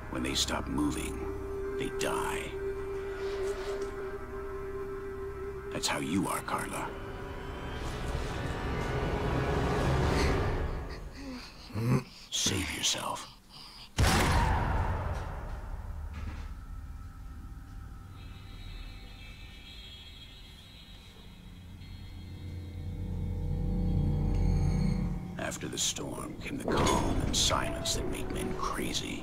When they stop moving, they die. That's how you are, Carla. Save yourself. After the storm came the calm and silence that make men crazy.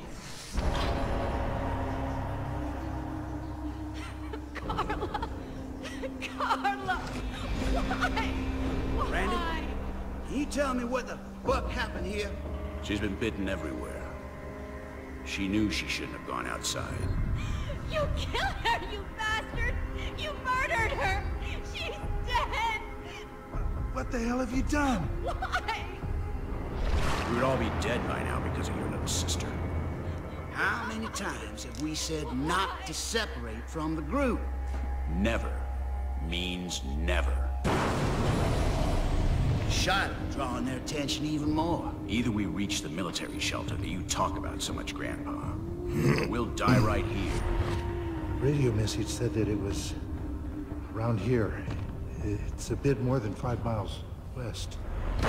Carla! Carla! Why? Why? Randy? Can you tell me what the fuck happened here? She's been bitten everywhere. She knew she shouldn't have gone outside. You killed her, you bastard! You murdered her! She's dead! What the hell have you done? Why? We would all be dead by now because of your little sister. How many times have we said not to separate from the group? Never means never. Shot drawing their attention even more. Either we reach the military shelter that you talk about so much, Grandpa, or we'll die right here. Radio message said that it was around here. It's a bit more than 5 miles west.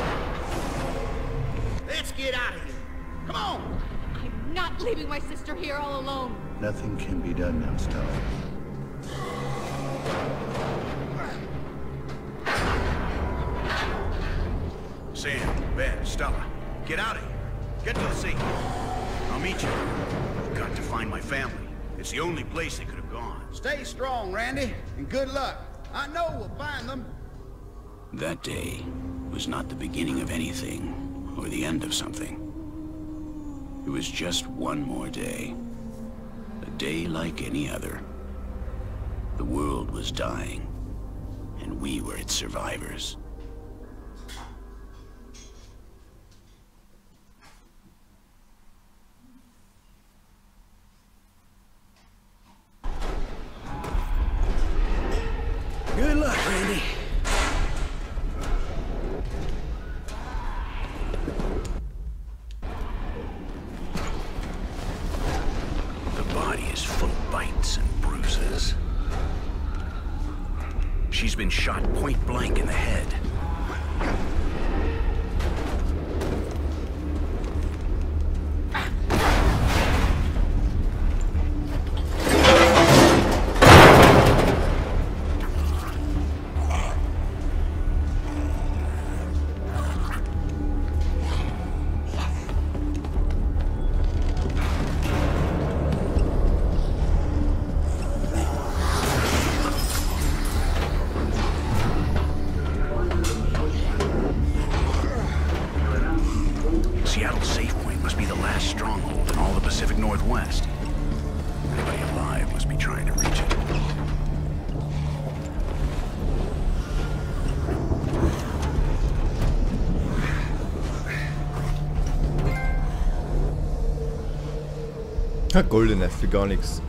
Let's get out of here. Come on! I'm not leaving my sister here all alone. Nothing can be done now, Stella. Sam, Ben, Stella, get out of here. Get to the sea. I'll meet you. I've got to find my family. It's the only place they could have gone. Stay strong, Randy, and good luck. I know we'll find them. That day was not the beginning of anything, or the end of something. It was just one more day. A day like any other. The world was dying, and we were its survivors. Good luck, Randy. The body is full of bites and bruises. She's been shot point blank in the head. Seattle Safe Point must be the last stronghold in all the Pacific Northwest. Anybody alive must be trying to reach it. Goldene für gar nichts.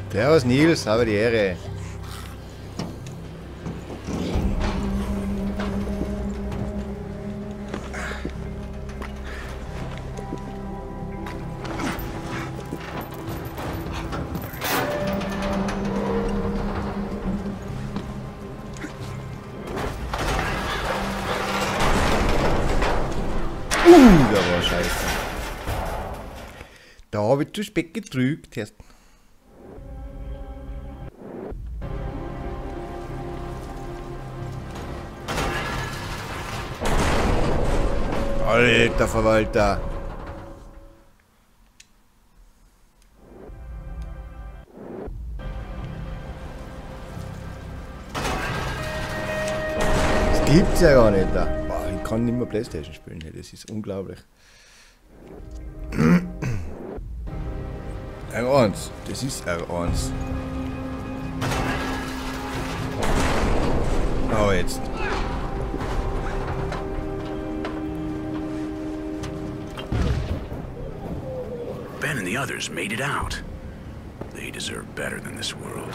Servus Nils, habe die Ehre. Der war scheiße. Da habe ich zu spät getrügt. Alter Verwalter. Das gibt's ja gar nicht da. Boah, ich kann nicht mehr PlayStation spielen, das ist unglaublich. R1, das ist R1. Oh, jetzt. Ben and the others made it out. They deserve better than this world.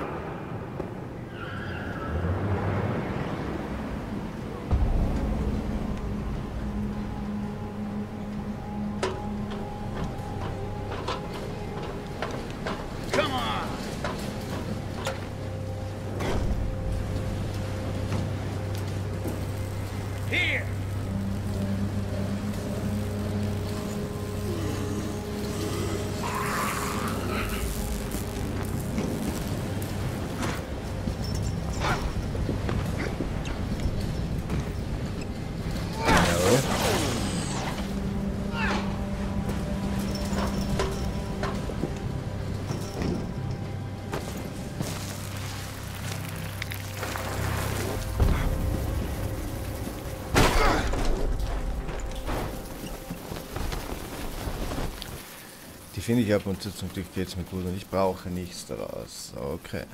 Die finde ich ab und zu, zum Glück geht's mir gut und ich brauche nichts daraus. Okay.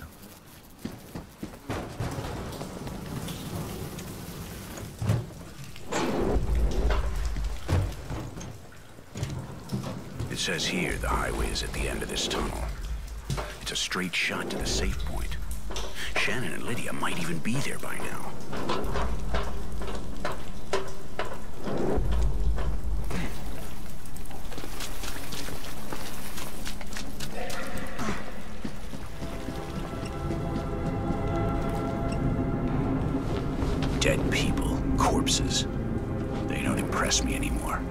It says here the highway is at the end of this tunnel. It's a straight shot to the safe point. Shannon and Lydia might even be there by now. Dead people, corpses. They don't impress me anymore.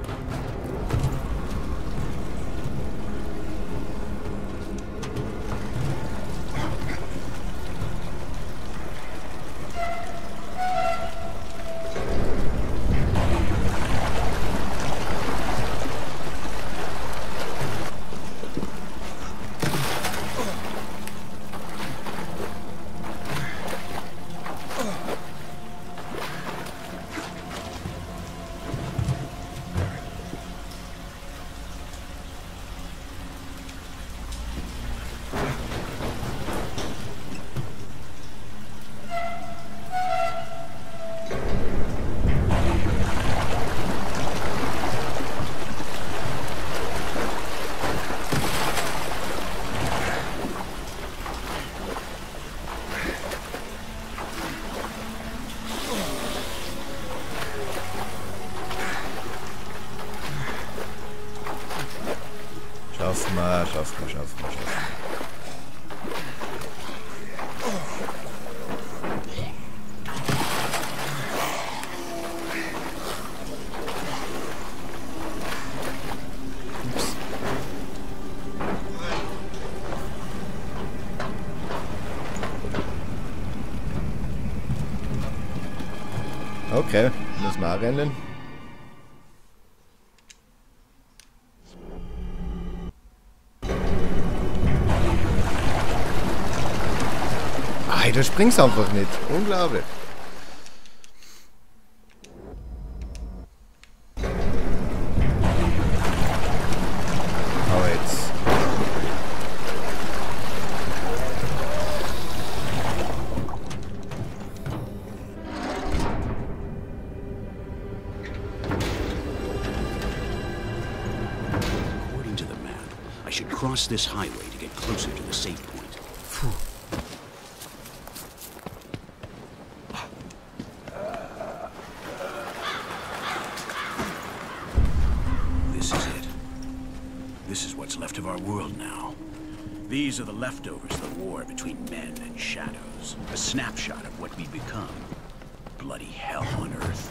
Schaffen wir. Okay, müssen wir auch rennen. Du springst einfach nicht. Unglaublich. Aber jetzt. According to the map, I should cross this highway to get closer to the safe point. This is it. This is what's left of our world now. These are the leftovers of the war between men and shadows. A snapshot of what we've become. Bloody hell on Earth.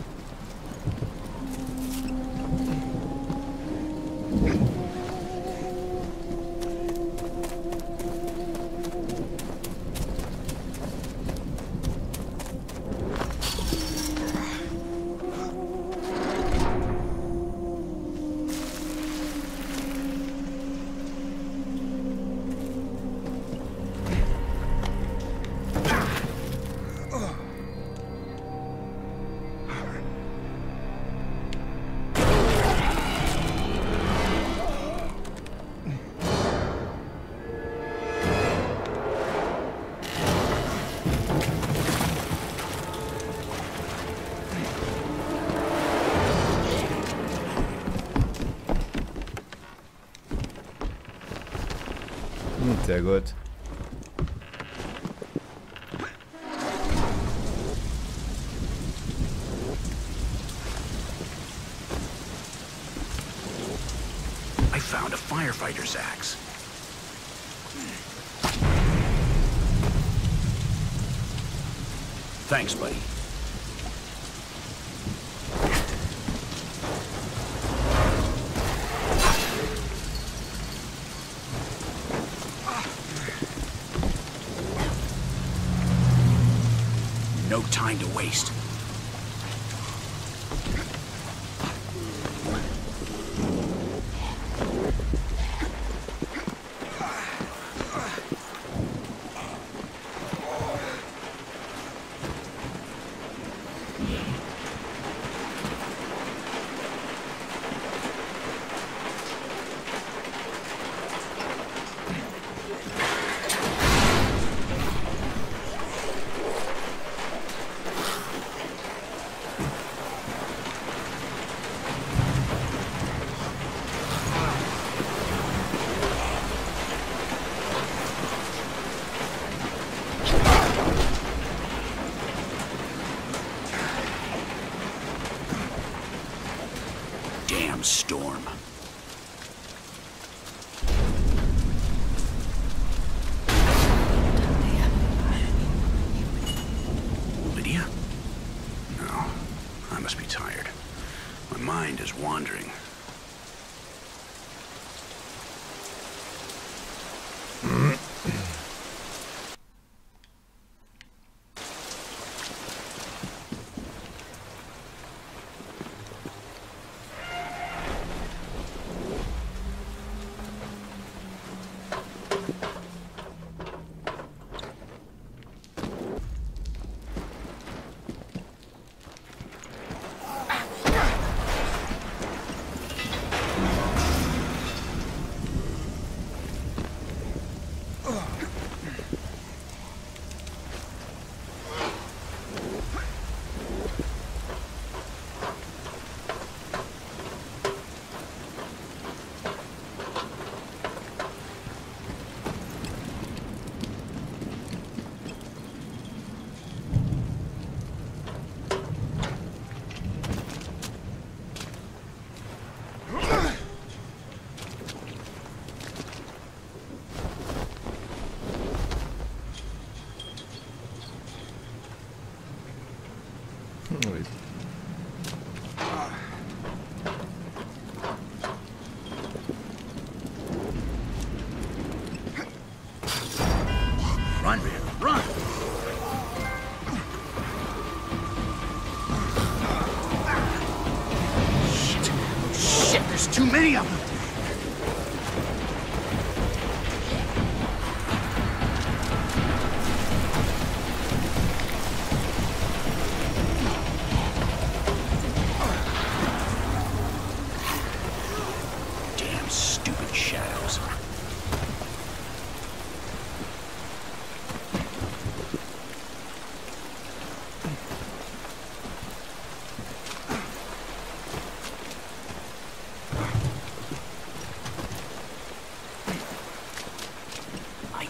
Sehr gut. I found a firefighter's axe. Thanks, buddy. No time to waste. Damn storm. Lydia? No, I must be tired. My mind is wandering.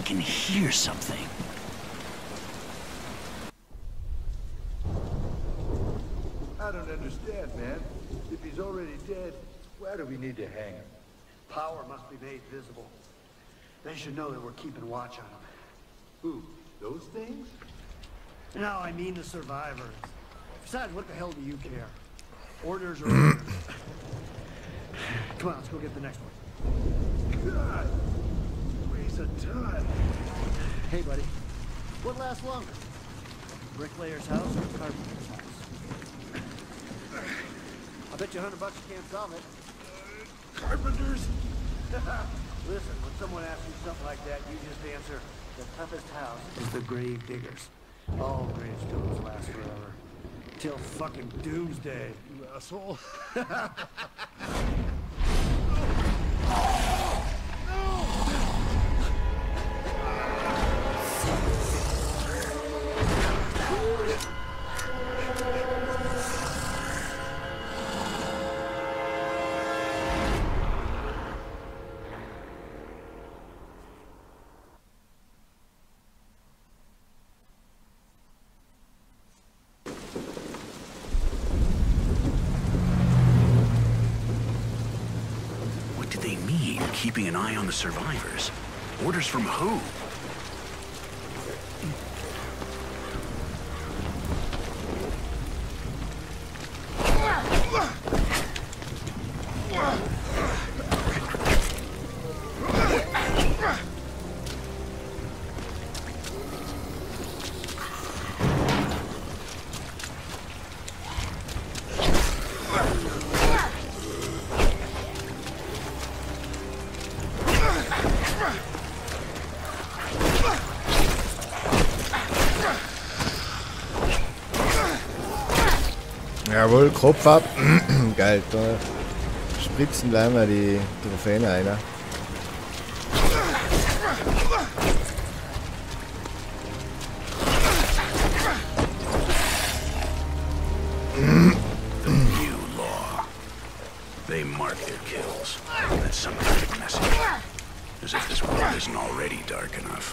can hear something. I don't understand, man. If he's already dead, why do we need to hang him? Power must be made visible. They should know that we're keeping watch on them. Who? Those things? No, I mean the survivors. Besides, what the hell do you care? Orders are orders. Come on, let's go get the next one. God! Waste of time. Hey, buddy. What lasts longer? Bricklayer's house or carpenter's house? I bet you $100 you can't solve it. Carpenters? Listen, when someone asks you something like that, you just answer, the toughest house is the grave diggers. All gravestones last forever. Till fucking doomsday. You asshole. Keeping an eye on the survivors. Orders from who? Jawohl, Kopf ab. Geil, da spritzen gleich mal die Trophäen rein. New law. They mark their kills. That's some kind of message. As if this world isn't already dark enough.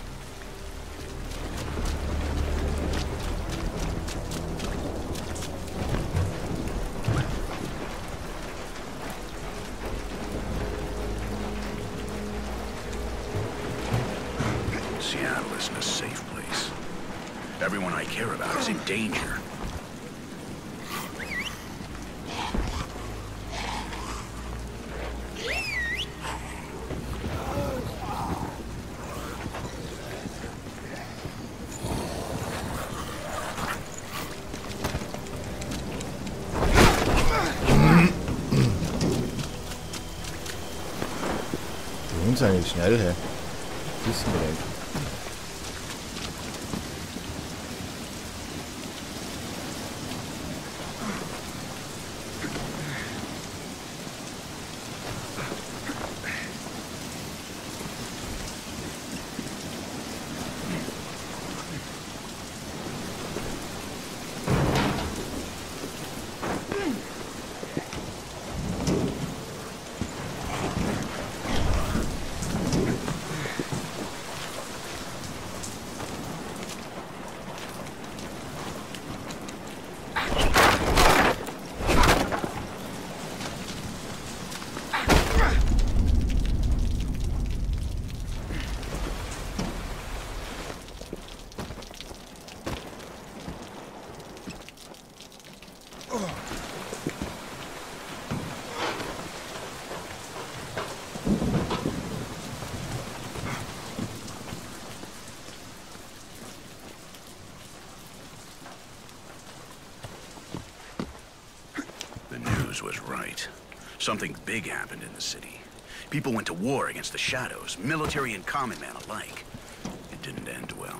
Seattle isn't a safe place. Everyone I care about is in danger. Die Hunde sind nicht schnell, hä? Wissen wir nicht. Was right. Something big happened in the city. People went to war against the Shadows, military and common man alike. It didn't end well.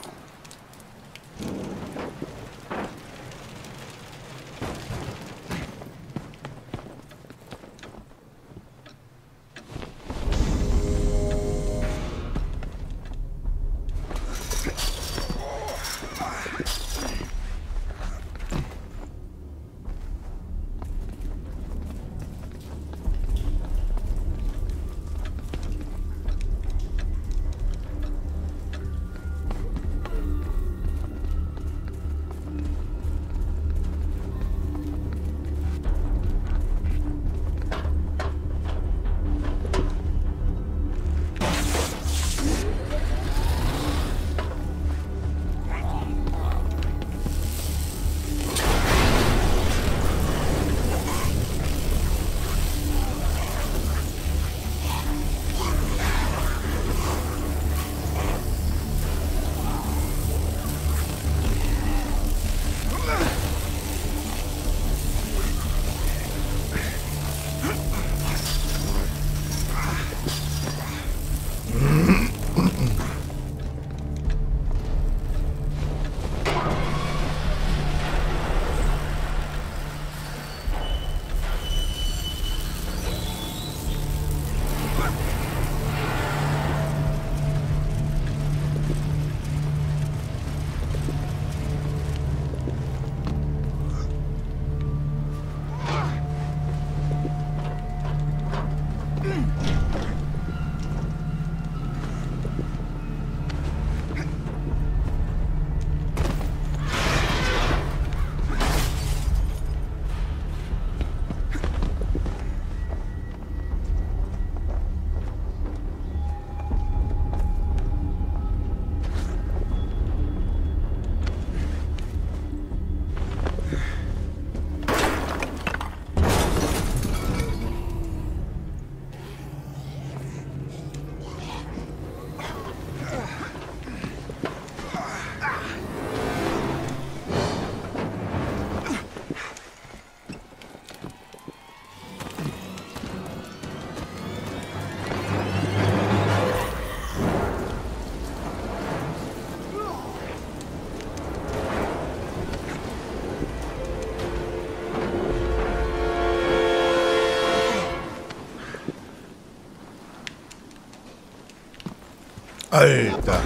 Alter.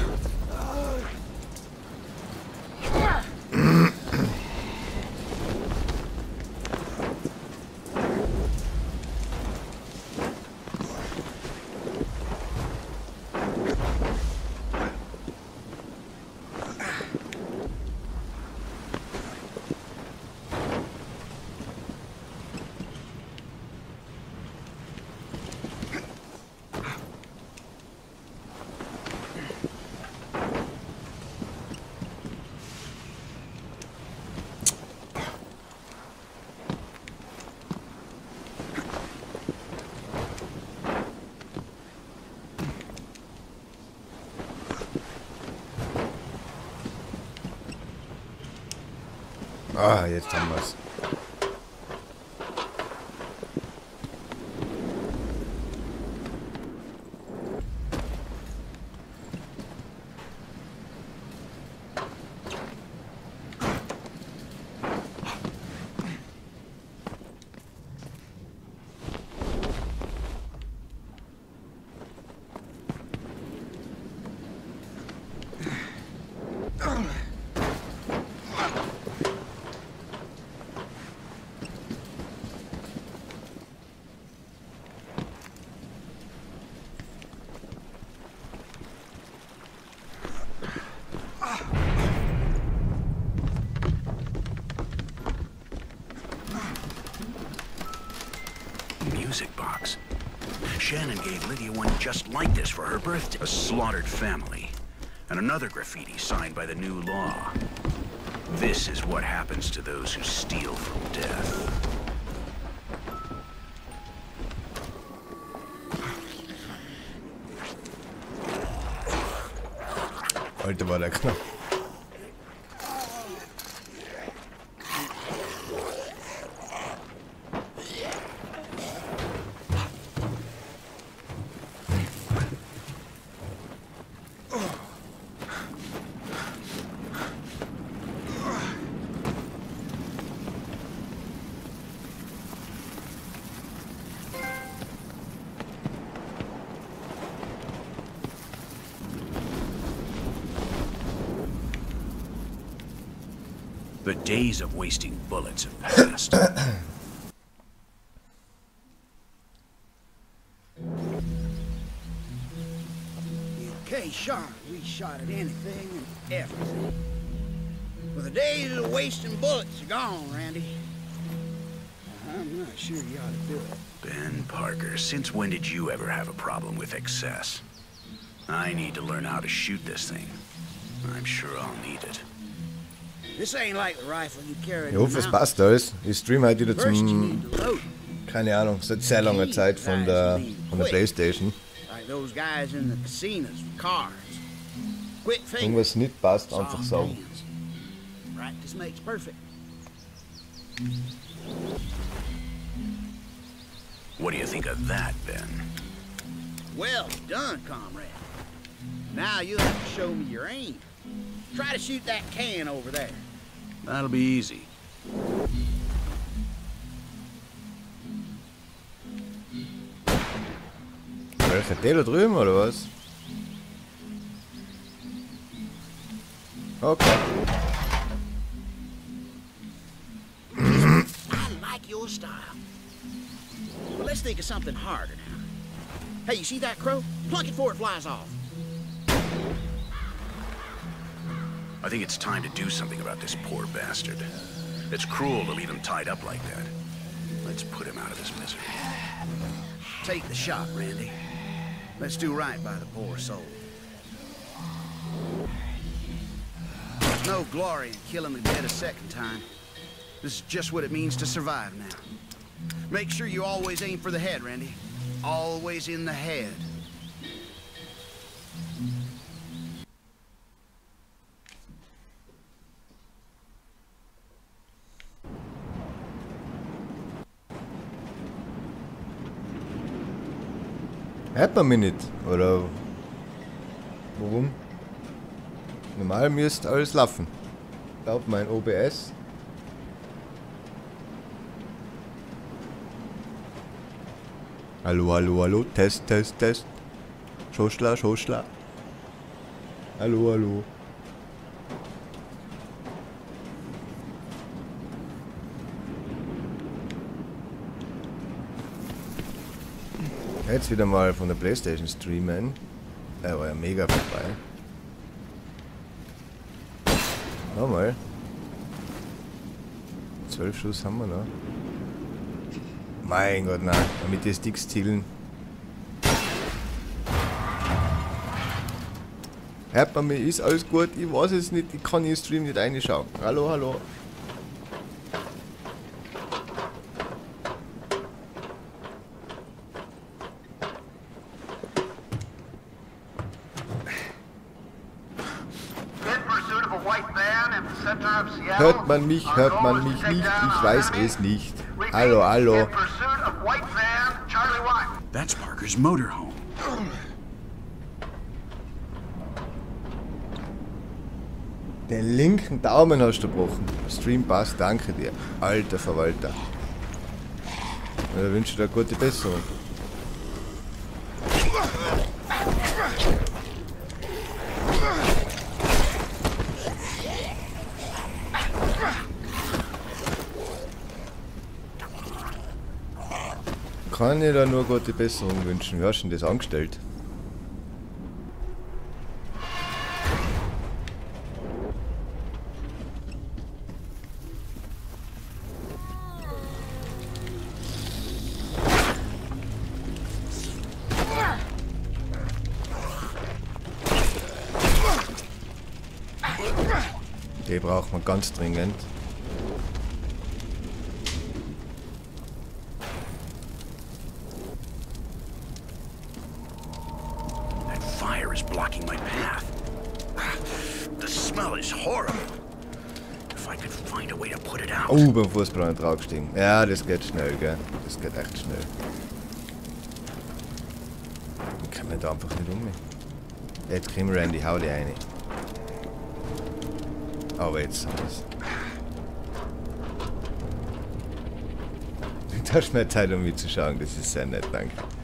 Ah, jetzt haben wir's. Music box. Shannon gave Lydia one just like this for her birthday. A slaughtered family. And another graffiti signed by the new law. This is what happens to those who steal from death. Alter, war der knapp. The days of wasting bullets have passed. Okay, sure, we shot at anything and everything. Well, the days of wasting bullets are gone, Randy. I'm not sure you ought to do it. Ben Parker, since when did you ever have a problem with excess? I need to learn how to shoot this thing. I'm sure I'll need it. This ain't like the rifle you carried. Ich hoffe, es passt alles. Ich streame halt wieder First, you zum... need to load. Keine Ahnung, seit sehr langer Zeit von der Playstation. Like those guys in the casinos, cars. Quick fingers. Irgendwas nicht passt, einfach soft sagen. hands. Practice makes perfect. What do you think of that, Ben? Well done, comrade. Now you'll have to show me your aim. Try to shoot that can over there. That'll be easy. Welcher der da drüben, oder was? Okay. I like your style. But let's think of something harder now. Hey, you see that crow? Plunk it before it flies off. I think it's time to do something about this poor bastard. It's cruel to leave him tied up like that. Let's put him out of his misery. Take the shot, Randy. Let's do right by the poor soul. There's no glory in killing the dead a second time. This is just what it means to survive now. Make sure you always aim for the head, Randy. Always in the head. Hört man mich nicht, oder warum? Normal müsste alles laufen. Laut mein OBS. Hallo, hallo, hallo, Test, Test, Test. Schoschla, Schoschla. Hallo, hallo. Jetzt wieder mal von der PlayStation streamen. Er war ja mega vorbei. Nochmal. 12 Schuss haben wir noch. Mein Gott, nein. Mit den Sticks zielen. Hört man mich? Ist alles gut? Ich weiß es nicht. Ich kann in den Stream nicht reinschauen. Hallo, hallo. Hört man mich nicht? Ich weiß es nicht. Hallo, hallo. That's Parker's motorhome. Den linken Daumen hast du gebrochen. Stream passt, danke dir. Alter Verwalter. Ich wünsche dir eine gute Besserung. Kann ich da nur gute Besserung wünschen? Wie hast du denn das angestellt? Die braucht man ganz dringend. That fire is blocking my path. The smell is horrible. If I could find a way to put it out. Oh, beim Fußbrand draufgestiegen. Ja, das geht schnell, gell? Das geht echt schnell. Ich kann mir da einfach nicht um. Jetzt kriegen wir Randy, hau die rein. Aber jetzt haben wir's. Du hast mir Zeit, um mich zu schauen, das ist sehr nett, danke.